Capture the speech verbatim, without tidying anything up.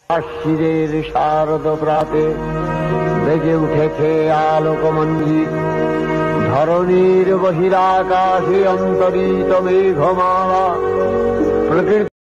আশ্বিরের শারদ প্রাতে বেজে উঠেছে আলোকমঞ্জিত, ধরণীর বহিরাকাশে অন্তরিত মেঘমালা। প্রকৃতি